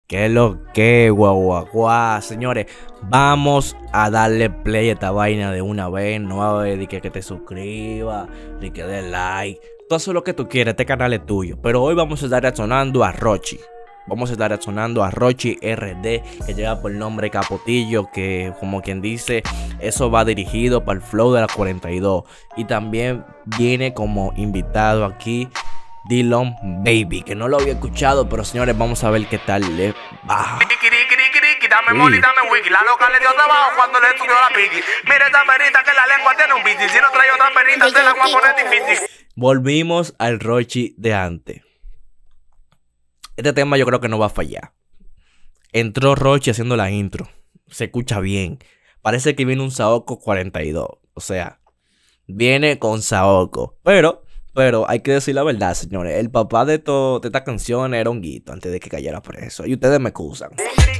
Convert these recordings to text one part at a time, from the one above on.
¿Qué es lo que, guau? Señores, vamos a darle play a esta vaina de una vez. No va a ver que te suscribas, ni que dé like. Todo eso es lo que tú quieres, este canal es tuyo. Pero hoy vamos a estar reaccionando a Rochi. Vamos a estar reaccionando a Rochi RD, que lleva por el nombre Capotillo, que como quien dice, eso va dirigido para el flow de la 42. Y también viene como invitado aquí Dylan Baby, que no lo había escuchado, pero señores, vamos a ver qué tal le va. Dame money, dame wiki. La loca le dio trabajo cuando le estudió la piqui. Mire esta perita que la lengua tiene un bici. Si no trae otra perita, se la voy a poner difícil. Volvimos al Rochi de antes. Este tema yo creo que no va a fallar. Entró Rochi haciendo la intro. Se escucha bien. Parece que viene un Saoko 42. O sea, viene con Saoko. Pero hay que decir la verdad, señores. El papá de esta canción era Honguito antes de que cayera preso. Y ustedes me excusan.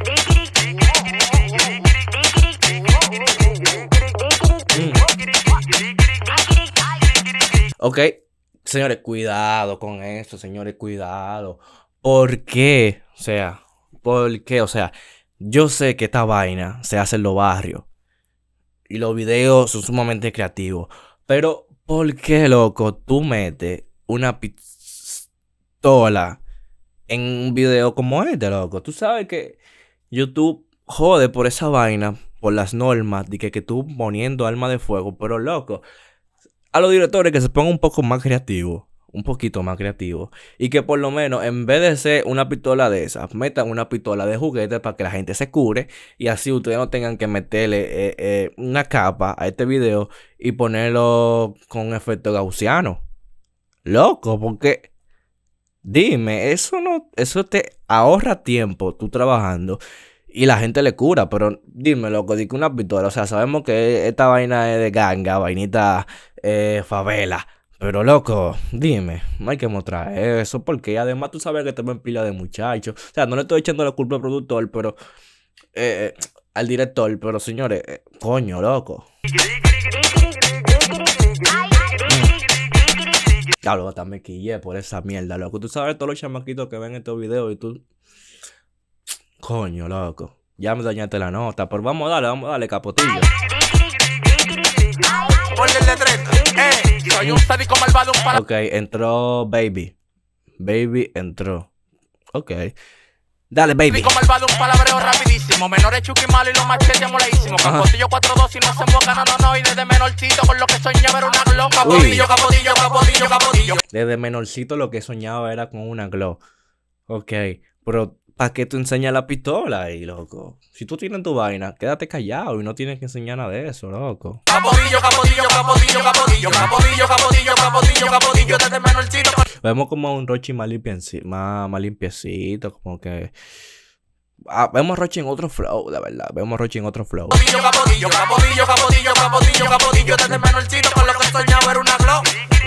Ok, señores, cuidado con esto, señores, cuidado. ¿Por qué? ¿Por qué? O sea, yo sé que esta vaina se hace en los barrios y los videos son sumamente creativos. Pero, ¿por qué, loco, tú metes una pistola en un video como este, loco? Tú sabes que YouTube jode por esa vaina, por las normas de que tú poniendo arma de fuego. Pero, loco, a los directores que se pongan un poco más creativos. Un poquito más creativo. Y que por lo menos, en vez de ser una pistola de esas, metan una pistola de juguete para que la gente se cure. Y así ustedes no tengan que meterle una capa a este video y ponerlo con efecto gaussiano. Loco, porque dime, eso te ahorra tiempo tú trabajando y la gente le cura. Pero dime, loco, di que una pistola. O sea, sabemos que esta vaina es de ganga, vainita favela. Pero, loco, dime, no hay que mostrar eso, porque además tú sabes que te ven pila de muchachos. O sea, no le estoy echando la culpa al productor, pero al director, pero señores, coño, loco. Claro, hasta me quillé por esa mierda, loco. Tú sabes todos los chamaquitos que ven estos videos y tú... Coño, loco. Ya me dañaste la nota, pero vamos a darle, Capotillo. Soy un sádico malvado, un Ok, entró Baby. Baby entró. Ok. Dale, Baby. Sádico malvado, un palabreo rapidísimo. Menores chuki malo y los machetes moladísimo. Capotillo 4-2 y no se emboca, no. Y desde menorcito con lo que soñaba era una glow. Capotillo. Desde menorcito lo que soñaba era con una glow. Ok, pero ¿para qué tú enseñas la pistola ahí, loco? Si tú tienes tu vaina, quédate callado y no tienes que enseñar nada de eso, loco. Capotillo, desde menorcito. Vemos como un Rochi más limpiecito, como que... vemos a Rochi en otro flow, de verdad. Vemos a Rochi en otro flow. Capotillo, desde menorcito con lo que soñaba era una glow.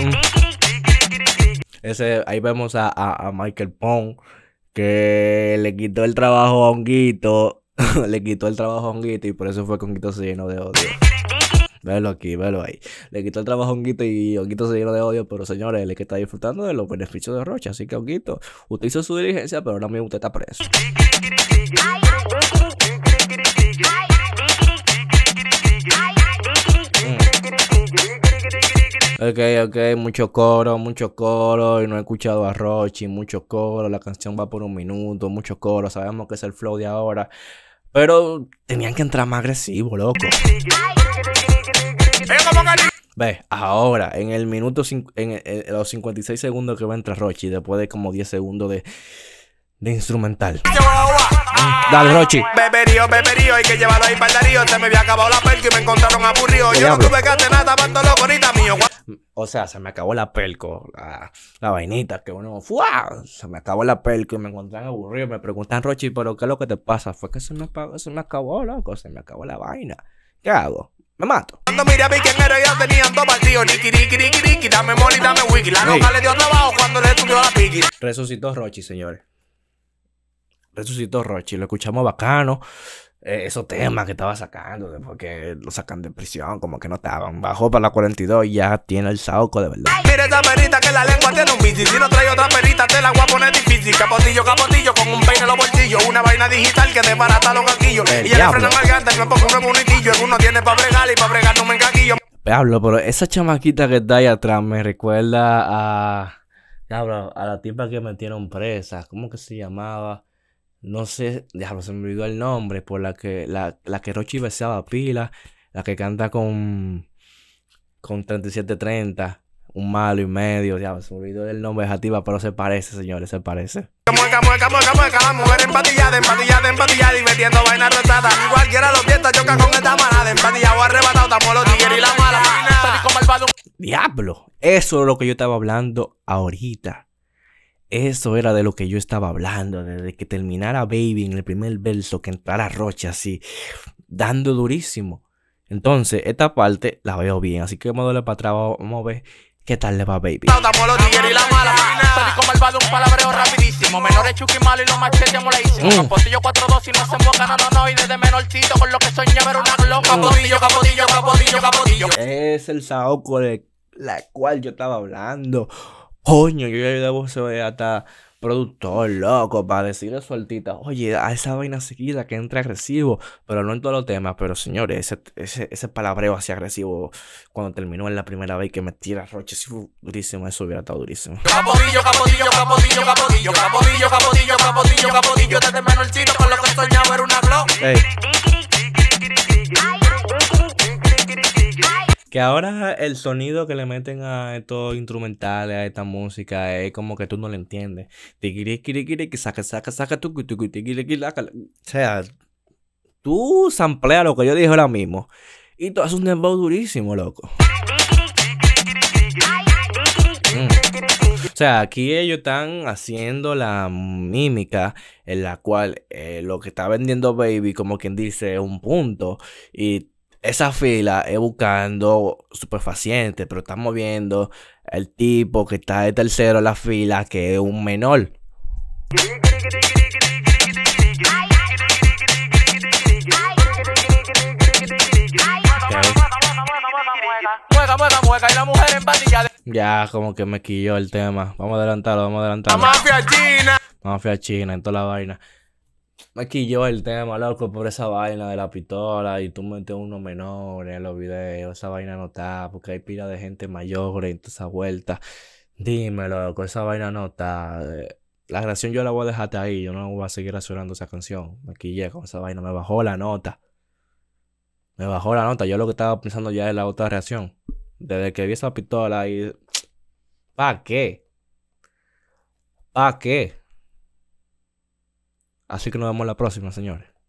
Ahí vemos a Michael Pong, que le quitó el trabajo a Honguito. Le quitó el trabajo a Honguito y por eso fue que Honguito se llenó de odio. Velo aquí, velo ahí. Le quitó el trabajo a Honguito y Honguito se llenó de odio. Pero señores, él es que está disfrutando de los beneficios de Rochi. Así que Honguito, usted hizo su diligencia, pero ahora mismo usted está preso. Ok, mucho coro y no he escuchado a Rochi, mucho coro, la canción va por 1 minuto, mucho coro, sabemos que es el flow de ahora, pero tenían que entrar más agresivo, loco. Ve, ahora, en el minuto, en los 56 segundos que va a entrar Rochi, después de como 10 segundos de instrumental. Dale, Rochi. Beberío, hay que llevarlo ahí para el darío. Se me había acabado la pelco y me encontraron aburrido. Yo no tuve que hacer nada, tanto loco, ahorita mío. O sea, se me acabó la pelco, la vainita que uno... ¡Fua! Se me acabó la pelco y me encontraron aburrido. Me preguntan, Rochi, ¿pero qué es lo que te pasa? Fue que se me acabó, loco. Se me acabó la vaina. ¿Qué hago? Me mato. Cuando miré a vi quién era, ya tenían 2 partidos. Niki, dame money, dame wiki. La loca le dio trabajo cuando le estudió la piqui. Resucitó Rochi, señores. Resucitó Rochi, lo escuchamos bacano. esos temas que estaba sacando, después que lo sacan de prisión, como que no estaban. Bajó para la 42 y ya tiene el saoco de verdad. Mira esa perita que la lengua tiene un bici. Si no trae otra perita, te la voy a poner difícil. Capotillo, capotillo, con un peine en los bolsillos. Una vaina digital que desbarata los caquillos. Y ya le frena garganta y me pongo un bonitillo. El uno tiene pa' bregar y pa' bregar no me encaquillo. Pablo, pero esa chamaquita que está ahí atrás me recuerda a... Diablo, a la tipa que metieron presa. ¿Cómo que se llamaba? No sé, diablo, se me olvidó el nombre. Por la que Rochi besaba pila. La que canta con 3730. Un malo y medio. Diablo, se me olvidó el nombre de esa tipa, pero se parece, señores, se parece. Mueca, mueca, mueca, mueca. La mujer empatillada, empatillada, empatillada. Y metiendo vaina retada. Cualquiera lo piensa, choca con esta manada. Empatillado, arrebatado, estamos los tigres y la mala. Diablo, eso es lo que yo estaba hablando ahorita. Eso era de lo que yo estaba hablando. Desde que terminara Baby en el primer verso, que entrara Roche así, dando durísimo. Entonces, esta parte la veo bien. Así que vamos a darle para atrás. Vamos a ver qué tal le va a Baby. Estamos los tigres y la mala. Salí malvado, un palabreo rapidísimo. Menores chuki malo y los machetes moleísimos. Capotillo 4-2 y no se emboca, no. Y desde menorcito con lo que soñé ver una glock. Capotillo, capotillo, capotillo, capotillo. Es el saoco de la cual yo estaba hablando. Coño, yo ya debo ser hasta productor, loco, para decirle sueltita. Oye, a esa vaina seguida que entra agresivo. Pero no en todos los temas. Pero señores, ese palabreo así agresivo cuando terminó en la primera vez que me tira Roche, sí fue durísimo. Eso hubiera estado durísimo. Capotillo, capotillo, capotillo, capotillo, capotillo, capotillo, capotillo, capotillo. Desde menorcito con lo que soñaba ver una glock. Hey. Que ahora el sonido que le meten a estos instrumentales, a esta música, es como que tú no lo entiendes. Que saca, tu. O sea, tú sampleas lo que yo dije ahora mismo. Y tú haces un dembow durísimo, loco. O sea, aquí ellos están haciendo la mímica en la cual lo que está vendiendo Baby, como quien dice, es un punto. Y esa fila es buscando superfacientes, pero estamos viendo el tipo que está de tercero en la fila, que es un menor. Mueca, y la mujer empatillada. Ya, como que me quilló el tema. Vamos a adelantarlo. La mafia china. Mafia china en toda la vaina. Me quilló el tema, loco, por esa vaina de la pistola y tú metes unos menores en los videos. Esa vaina no está, porque hay pila de gente mayor en toda esa vuelta. Dime, loco, esa vaina no está. La canción yo la voy a dejarte ahí. Yo no voy a seguir reaccionando esa canción. Me quillé con esa vaina. Me bajó la nota. Yo lo que estaba pensando ya es la otra reacción. Desde que vi esa pistola y... ¿Para qué? ¿Para qué? Así que nos vemos la próxima, señores.